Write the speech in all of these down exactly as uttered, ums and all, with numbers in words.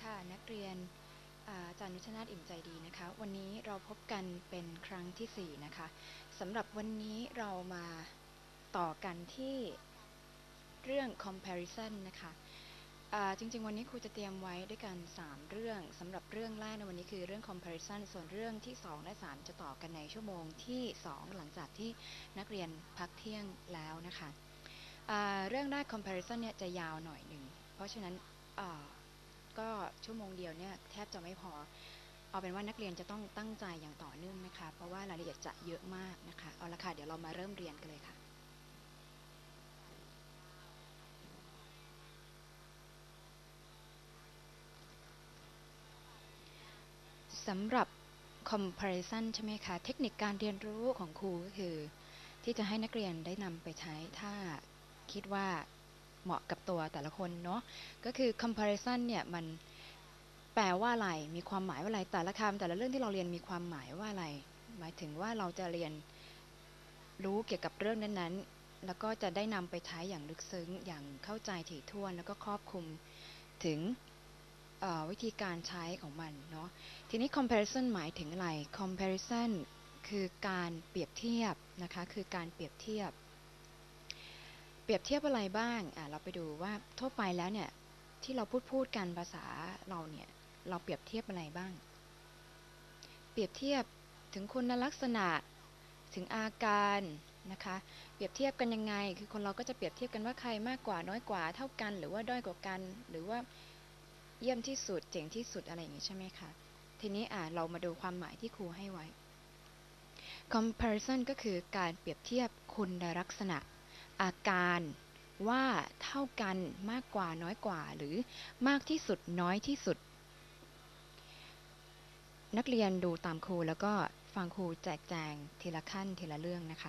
ค่ะนักเรียนอาจารย์นุชนาถอิ่มใจดีนะคะวันนี้เราพบกันเป็นครั้งที่สี่นะคะสำหรับวันนี้เรามาต่อกันที่เรื่อง comparison นะคะจริงๆวันนี้ครูจะเตรียมไว้ด้วยกันสามเรื่องสำหรับเรื่องแรกในวันนี้คือเรื่อง comparison ส่วนเรื่องที่สองและสามจะต่อกันในชั่วโมงที่สองหลังจากที่นักเรียนพักเที่ยงแล้วนะคะเรื่องแรก comparison เนี่ยจะยาวหน่อยหนึ่งเพราะฉะนั้นก็ชั่วโมงเดียวเนี่ยแทบจะไม่พอเอาเป็นว่านักเรียนจะต้องตั้งใจอย่างต่อเนื่องนะคะเพราะว่ารายละเอียดจะเยอะมากนะคะเอาละค่ะเดี๋ยวเรามาเริ่มเรียนกันเลยค่ะสำหรับ comparison ใช่ไหมคะเทคนิคการเรียนรู้ของครูก็คือที่จะให้นักเรียนได้นำไปใช้ถ้าคิดว่าเหมาะกับตัวแต่ละคนเนาะก็คือ comparison เนี่ยมันแปลว่าอะไรมีความหมายว่าอะไรแต่ละคำแต่ละเรื่องที่เราเรียนมีความหมายว่าอะไรหมายถึงว่าเราจะเรียนรู้เกี่ยวกับเรื่องนั้นๆแล้วก็จะได้นำไปใช้อย่างลึกซึ้งอย่างเข้าใจถี่ถ้วนแล้วก็ครอบคลุมถึงวิธีการใช้ของมันเนาะทีนี้ comparison หมายถึงอะไร comparison คือการเปรียบเทียบนะคะคือการเปรียบเทียบเปรียบเทียบอะไรบ้างอ่ะเราไปดูว่าทั่วไปแล้วเนี่ยที่เราพูดพูดกันภาษาเราเนี่ยเราเปรียบเทียบอะไรบ้างเปรียบเทียบถึงคุณลักษณะถึงอาการนะคะเปรียบเทียบกันยังไงคือคนเราก็จะเปรียบเทียบกันว่าใครมากกว่าน้อยกว่าเท่ากันหรือว่าด้อยกว่ากันหรือว่าเยี่ยมที่สุดเจ๋งที่สุดอะไรอย่างนี้ใช่ไหมคะทีนี้อ่ะเรามาดูความหมายที่ครูให้ไว้ comparison ก็คือการเปรียบเทียบคุณลักษณะอาการว่าเท่ากันมากกว่าน้อยกว่าหรือมากที่สุดน้อยที่สุดนักเรียนดูตามครูแล้วก็ฟังครูแจกแจงทีละขั้นทีละเรื่องนะคะ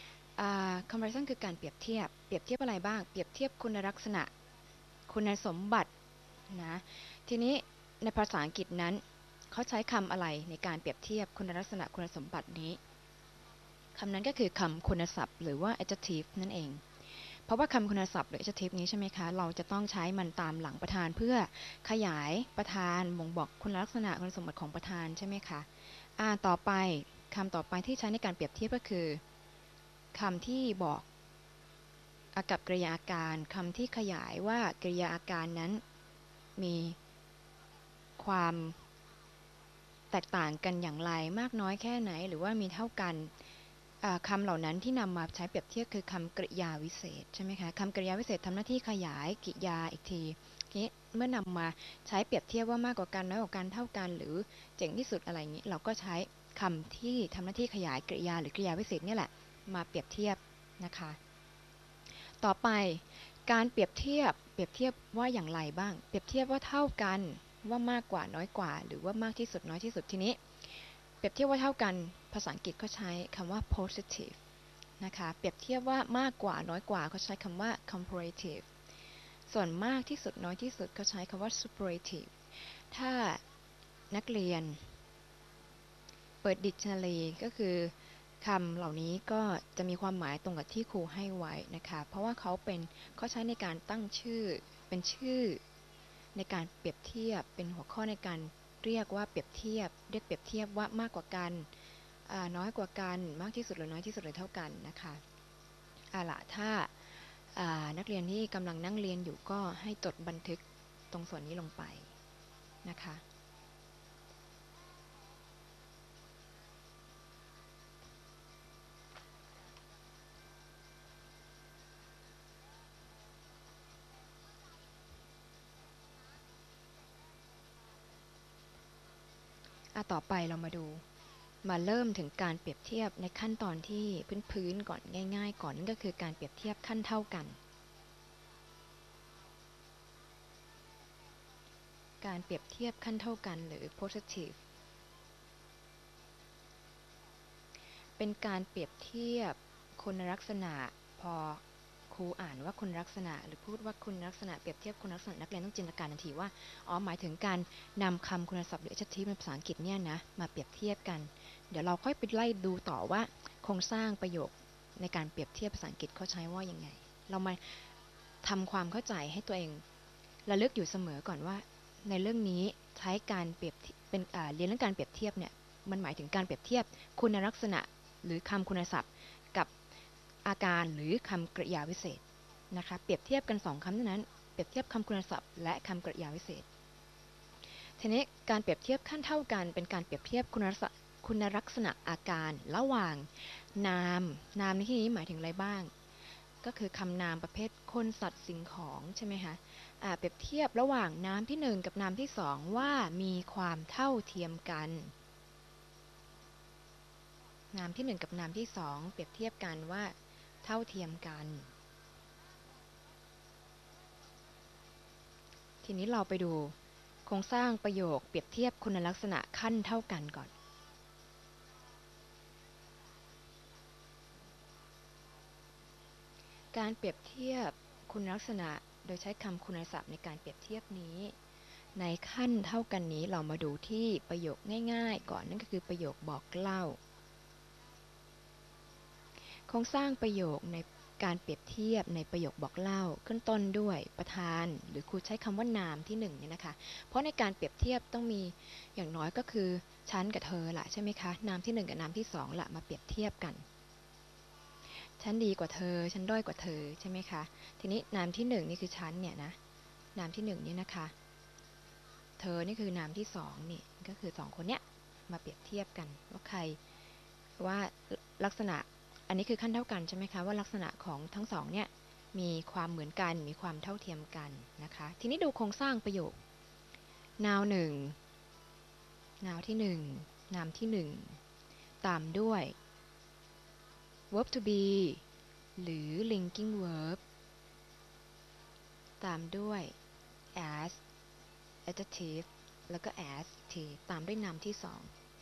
comparison คือการเปรียบเทียบเปรียบเทียบอะไรบ้างเปรียบเทียบคุณลักษณะคุณสมบัตินะทีนี้ในภาษาอังกฤษนั้นเขาใช้คำอะไรในการเปรียบเทียบคุณลักษณะคุณสมบัตินี้คำนั้นก็คือคำคุณศัพท์หรือว่า adjective นั่นเองเพราะว่าคำคุณศัพท์หรือ adjective นี้ใช่ไหมคะเราจะต้องใช้มันตามหลังประธานเพื่อขยายประธานบ่งบอกคุณลักษณะคุณสมบัติของประธานใช่ไหมคะอ่าต่อไปคำต่อไปที่ใช้ในการเปรียบเทียบก็คือคำที่บอกอากับกริยาอาการคำที่ขยายว่ากริยาอาการนั้นมีความแตกต่างกันอย่างไรมากน้อยแค่ไหนหรือว่ามีเท่ากันคำเหล่านั้นที่นำมาใช้เปรียบเทียบคือคำกริยาวิเศษใช่ไหมคะคำกริยาวิเศษทำหน้าที่ขยายกริยาอีกทีนี้เมื่อนำมาใช้เปรียบเทียบว่ามากกว่ากันน้อยกว่ากันเท่ากันหรือเจ๋งที่สุดอะไรอย่างนี้เราก็ใช้คำที่ทำหน้าที่ขยายกริยาหรือกริยาวิเศษนี่แหละมาเปรียบเทียบนะคะต่อไปการเปรียบเทียบเปรียบเทียบว่าอย่างไรบ้างเปรียบเทียบว่าเท่ากันว่ามากกว่าน้อยกว่าหรือว่ามากที่สุดน้อยที่สุดทีนี้เปรียบเทียบว่าเท่ากันภาษาอังกฤษก็ใช้คำว่า positive นะคะเปรียบเทียบว่ามากกว่าน้อยกว่าเขาใช้คำว่า comparative ส่วนมากที่สุดน้อยที่สุดเขาใช้คำว่า superlative ถ้านักเรียนเปิด dictionary ก็คือคำเหล่านี้ก็จะมีความหมายตรงกับที่ครูให้ไว้นะคะเพราะว่าเขาเป็นเขาใช้ในการตั้งชื่อเป็นชื่อในการเปรียบเทียบเป็นหัวข้อในการเรียกว่าเปรียบเทียบเรียกเปรียบเทียบว่ามากกว่ากันน้อยกว่ากันมากที่สุดหรือน้อยที่สุดหรือเท่ากันนะคะเอาล่ะถ้านักเรียนที่กำลังนั่งเรียนอยู่ก็ให้จดบันทึกตรงส่วนนี้ลงไปนะคะต่อไปเรามาดูมาเริ่มถึงการเปรียบเทียบในขั้นตอนที่พื้นๆก่อนง่ายๆก่อนนั่นก็คือการเปรียบเทียบขั้นเท่ากันการเปรียบเทียบขั้นเท่ากันหรือ positive เป็นการเปรียบเทียบคุณลักษณะพอครูอ่านว่าคุณลักษณะหรือพูดว่าคุณลักษณะเปรียบเทียบคุณลักษณะนักเรียนต้องจินตนาการทันทีว่าอ๋อหมายถึงการนำคำคุณศัพท์หรือ adjective ในภาษาอังกฤษเนี่ยนะมาเปรียบเทียบกันเดี๋ยวเราค่อยไปไล่ดูต่อว่าโครงสร้างประโยคในการเปรียบเทียบภาษาอังกฤษเขาใช้ว่ายังไงเรามาทำความเข้าใจให้ตัวเองระลึกอยู่เสมอก่อนว่าในเรื่องนี้ใช้การเปรียบเป็นเรียนเรื่องการเปรียบเทียบเนี่ยมันหมายถึงการเปรียบเทียบคุณลักษณะหรือคำคุณศัพท์กับอาการหรือคำกริยาวิเศษนะคะเปรียบเทียบกันสองคำเท่านั้นเปรียบเทียบคำคุณศัพท์และคำกริยาวิเศษทีนี้การเปรียบเทียบขั้นเท่ากันเป็นการเปรียบเทียบคุณลักษณะคุณลักษณะอาการระหว่างนามนามในที่นี้หมายถึงอะไรบ้างก็คือคำนามประเภทคนสัตว์สิ่งของใช่ไหมคะเปรียบเทียบระหว่างนามที่หนึ่งกับนามที่สองว่ามีความเท่าเทียมกันนามที่หนึ่งกับนามที่สองเปรียบเทียบกันว่าเท่าเทียมกันทีนี้เราไปดูโครงสร้างประโยคเปรียบเทียบคุณลักษณะขั้นเท่ากันก่อนการเปรียบเทียบคุณลักษณะโดยใช้คำคุณศัพท์ในการเปรียบเทียบนี้ในขั้นเท่ากันนี้เรามาดูที่ประโยคง่ายๆก่อนนั่นก็คือประโยคบอกเล่าโครงสร้างประโยคในการเปรียบเทียบในประโยคบอกเล่าขึ้นต้นด้วยประธานหรือครูใช้คำว่านามที่หนึ่งเนี่ยนะคะเพราะในการเปรียบเทียบต้องมีอย่างน้อยก็คือฉันกับเธอละใช่ไหมคะนามที่หนึ่งกับนามที่สองละมาเปรียบเทียบกันฉันดีกว่าเธอฉันด้อยกว่าเธอใช่ไหมคะทีนี้นามที่หนึ่งนี่คือฉันเนี่ยนะนามที่หนึ่งนี่นะคะเธอนี่คือนามที่สองนี่ก็คือสองคนเนี้ยมาเปรียบเทียบกันว่าใครว่าลักษณะอันนี้คือขั้นเท่ากันใช่ไหมคะว่าลักษณะของทั้งสองเนี่ยมีความเหมือนกันมีความเท่าเทียมกันนะคะทีนี้ดูโครงสร้างประโยค now หนึ่ง now ที่หนึ่งนามที่หนึ่งตามด้วย verb to be หรือ linking verb ตามด้วย as adjective แล้วก็ adjective ตามด้วยนามที่สอง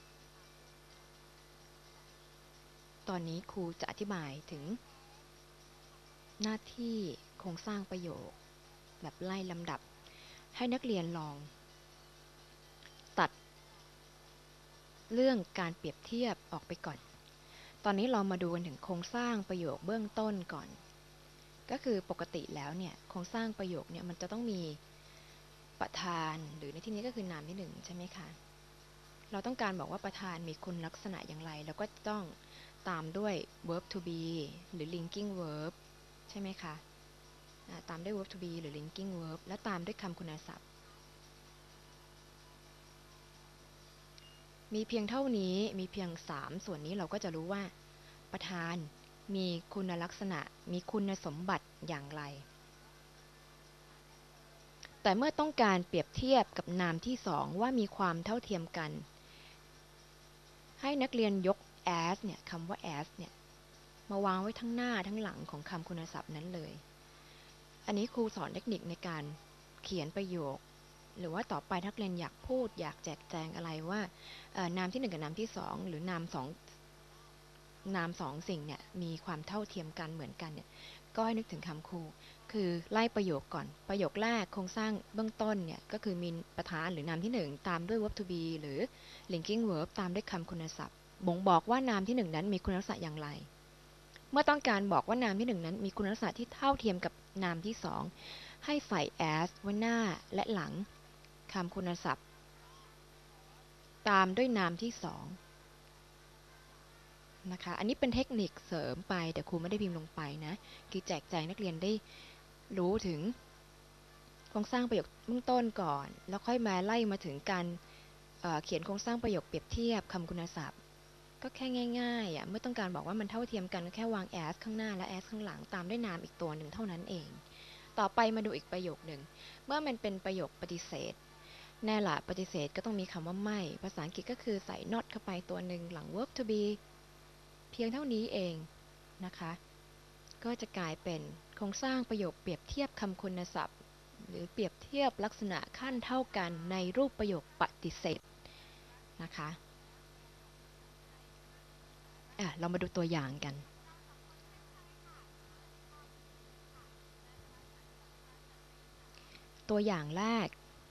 ตอนนี้ครูจะอธิบายถึงหน้าที่โครงสร้างประโยคแบบไล่ลำดับให้นักเรียนลองตัดเรื่องการเปรียบเทียบออกไปก่อนตอนนี้เรามาดูกันถึงโครงสร้างประโยคเบื้องต้นก่อนก็คือปกติแล้วเนี่ยโครงสร้างประโยคเนี่ยมันจะต้องมีประธานหรือในที่นี้ก็คือนามที่หนึ่งใช่ไหมคะเราต้องการบอกว่าประธานมีคุณลักษณะอย่างไรแล้วก็ต้องตามด้วย verb to be หรือ linking verb ใช่ไหมคะตามด้วย verb to be หรือ linking verb และตามด้วยคำคุณศัพท์มีเพียงเท่านี้มีเพียงสามส่วนนี้เราก็จะรู้ว่าประธานมีคุณลักษณะมีคุณสมบัติอย่างไรแต่เมื่อต้องการเปรียบเทียบกับนามที่สองว่ามีความเท่าเทียมกันให้นักเรียนยก as เนี่ยคำว่า as เนี่ยมาวางไว้ทั้งหน้าทั้งหลังของคำคุณศัพท์นั้นเลยอันนี้ครูสอนเทคนิคในการเขียนประโยคหรือว่าต่อไปนักเรียนอยากพูดอยากแจกแจงอะไรว่านามที่หนึ่งกับนามที่สองหรือนามสองนามสองสิ่งเนี่ยมีความเท่าเทียมกันเหมือนกันเนี่ยก็ให้นึกถึงคำครูคือไล่ประโยคก่อนประโยคแรกโครงสร้างเบื้องต้นเนี่ยก็คือมีประธานหรือนามที่หนึ่งตามด้วย verb to be หรือ linking verb ตามด้วยคำคุณศัพท์บ่งบอกว่านามที่หนึ่งนั้นมีคุณลักษณะอย่างไรเมื่อต้องการบอกว่านามที่หนึ่งนั้นมีคุณลักษณะที่เท่าเทียมกับนามที่สองให้ใส่ as ไว้หน้าและหลังคำคุณศัพท์ตามด้วยนามที่สองนะคะอันนี้เป็นเทคนิคเสริมไปแต่ครูไม่ได้พิมพ์ลงไปนะคือแจกแจงนักเรียนได้รู้ถึงโครงสร้างประโยคเบื้องต้นก่อนแล้วค่อยมาไล่มาถึงการเเขียนโครงสร้างประโยคเปรียบเทียบคำคุณศัพท์ก็แค่ง่ายๆอ่ะเมื่อต้องการบอกว่ามันเท่าเทียมกันก็แค่วาง as ข้างหน้าและ as ข้างหลังตามด้วยนามอีกตัวหนึ่งเท่านั้นเองต่อไปมาดูอีกประโยคหนึ่งเมื่อมันเป็นประโยคปฏิเสธแน่ละปฏิเสธก็ต้องมีคำว่าไม่ภาษาอังกฤษก็คือใส่ not เข้าไปตัวหนึ่งหลัง verb to be เพียงเท่านี้เองนะคะก็จะกลายเป็นโครงสร้างประโยคเปรียบเทียบคำคุณศัพท์หรือเปรียบเทียบลักษณะขั้นเท่ากันในรูปประโยคปฏิเสธนะคะอ่ะเรามาดูตัวอย่างกันตัวอย่างแรก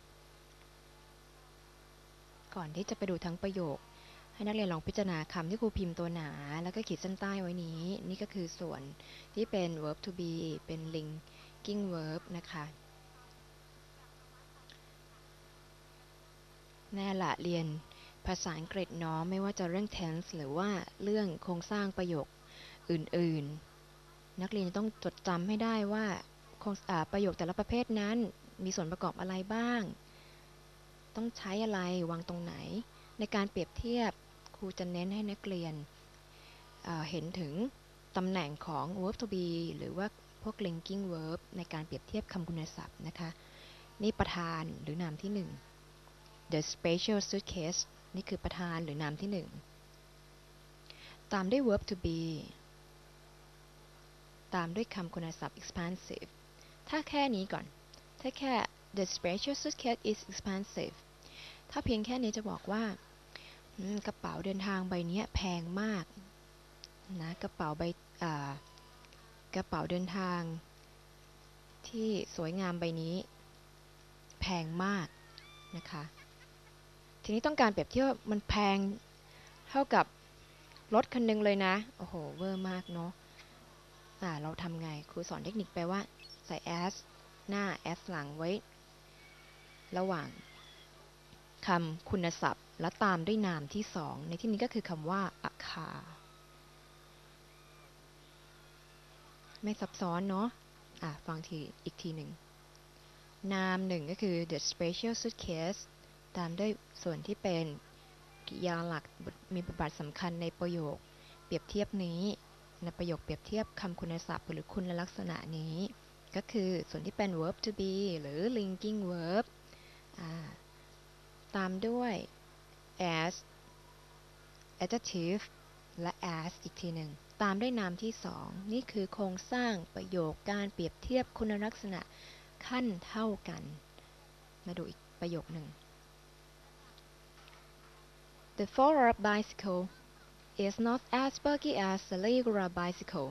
ก่อนที่จะไปดูทั้งประโยคให้นักเรียนลองพิจารณาคำที่ครูพิมพ์ตัวหนาแล้วก็ขีดเส้นใต้ไว้นี้นี่ก็คือส่วนที่เป็น verb to be เป็น linking verb นะคะแน่ละเรียนภาษาอังกฤษเนาะไม่ว่าจะเรื่อง tense หรือว่าเรื่องโครงสร้างประโยคอื่นๆนักเรียนต้องจดจำให้ได้ว่าประโยคแต่ละประเภทนั้นมีส่วนประกอบอะไรบ้างต้องใช้อะไรวางตรงไหนในการเปรียบเทียบครูจะเน้นให้นักเรียน เ, เห็นถึงตำแหน่งของ verb to be หรือว่าพวก linking verb ในการเปรียบเทียบคำคุณศัพท์นะคะนี่ประธานหรือนามที่หนึ่ง the special suitcase นี่คือประธานหรือนามที่หนึ่งตามด้วย verb to be ตามด้วยคำคุณศัพท์ expansive ถ้าแค่นี้ก่อนถ้าแค่ the special suitcase is expansive ถ้าเพียงแค่นี้จะบอกว่ากระเป๋าเดินทางใบนี้แพงมากนะกระเป๋าใบกระเป๋าเดินทางที่สวยงามใบนี้แพงมากนะคะทีนี้ต้องการเปรียบเทียบมันแพงเท่ากับรถคันนึงเลยนะโอ้โหเวอร์มากเนาะอ่าเราทำไงครูสอนเทคนิคแปลว่าใส่ as หน้า as หลังไว้ระหว่างคำคุณศัพท์และตามด้วยนามที่สองในที่นี้ก็คือคำว่า a car ไม่ซับซ้อนเนาะอ่ะฟังทีอีกทีหนึ่งนามหนึ่งก็คือ the special suitcase ตามด้วยส่วนที่เป็นกริยาหลักมีบทบาทสำคัญในประโยคเปรียบเทียบนี้ในประโยคเปรียบเทียบคำคุณศัพท์หรือคุณลักษณะนี้ก็คือส่วนที่เป็น verb to be หรือ linking verb ตามด้วย as adjective และ as อีกทีหนึ่งตามด้วยนามที่สองนี่คือโครงสร้างประโยคการเปรียบเทียบคุณลักษณะขั้นเท่ากันมาดูอีกประโยคหนึ่ง The fold-up bicycle is not as bulky as the regular bicycle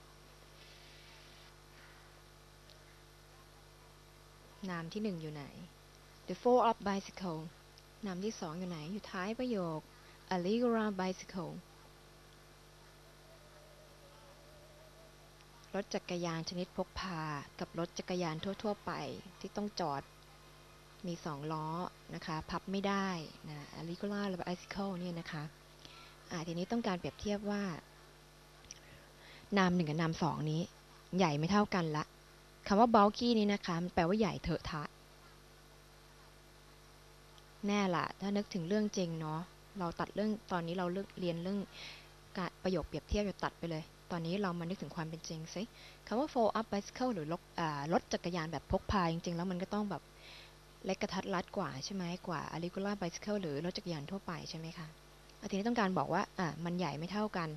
นามที่หนึ่งอยู่ไหน The fold-up bicycle นามที่สองอยู่ไหนอยู่ท้ายประโยค A regular bicycle รถจักรยานชนิดพกพากับรถจักรยานทั่วๆไปที่ต้องจอดมีสองล้อนะคะพับไม่ได้นะ A regular bicycle เนี่ยนะคะอ่าทีนี้ต้องการเปรียบเทียบว่านามหนึ่งกับนามสองนี้ใหญ่ไม่เท่ากันละคำว่า bulky นี้นะคะมันแปลว่าใหญ่เถอะทะแน่ละถ้านึกถึงเรื่องจริงเนาะเราตัดเรื่องตอนนี้เราเลือกเรียนเรื่องการประโยคเปรียบเทียบจะตัดไปเลยตอนนี้เรามานึกถึงความเป็นจริงสิคำว่า fold up bicycle หรือรถจักรยานแบบพกพาจริงๆแล้วมันก็ต้องแบบเล็กกระทัดรัดกว่าใช่ไหมกว่า regular bicycle หรือรถจักรยานทั่วไปใช่ไหมคะทีนี้ต้องการบอกว่าอ่ะมันใหญ่ไม่เท่ากัน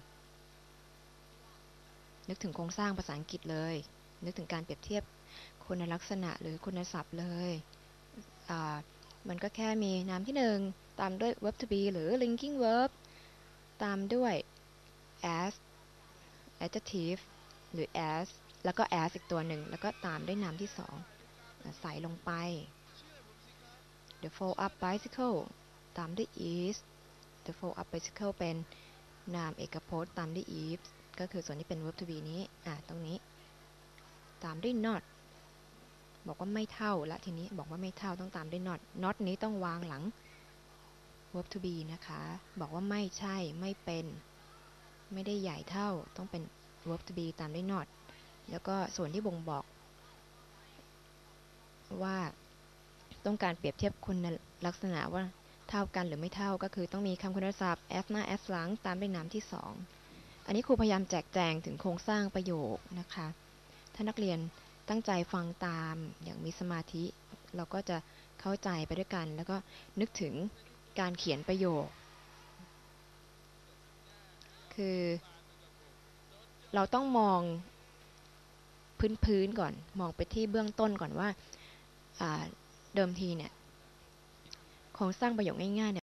นึกถึงโครงสร้างภาษาอังกฤษเลยนึกถึงการเปรียบเทียบคุณลักษณะหรือคุณศัพท์เลยอ่ามันก็แค่มีนามที่หนึ่งตามด้วย verb to be หรือ linking verb ตามด้วย as adjective หรือ as แล้วก็ as อีกตัวหนึ่งแล้วก็ตามด้วยนามที่สองใส่ลงไป the fold up bicycle ตามด้วย is the fold up bicycle เป็นนามเอกพจน์ตามด้วย is ก็คือส่วนที่เป็น verb to be นี้อ่ะตรงนี้ตามด้วย not บอกว่าไม่เท่าละทีนี้บอกว่าไม่เท่าต้องตามด้วย not not นี้ต้องวางหลัง verb to be นะคะบอกว่าไม่ใช่ไม่เป็นไม่ได้ใหญ่เท่าต้องเป็น verb to be ตามด้วย not แล้วก็ส่วนที่บ่งบอกว่าต้องการเปรียบเทียบคุณลักษณะว่าเท่ากันหรือไม่เท่าก็คือต้องมีคำคุณศัพท์ as หน้า as หลังตามด้วยนามที่สองอันนี้ครูพยายามแจกแจงถึงโครงสร้างประโยคนะคะถ้านักเรียนตั้งใจฟังตามอย่างมีสมาธิเราก็จะเข้าใจไปด้วยกันแล้วก็นึกถึงการเขียนประโยคคือเราต้องมองพื้นๆก่อนมองไปที่เบื้องต้นก่อนว่าเดิมทีเนี่ยโครงสร้างประโยคง่ายๆ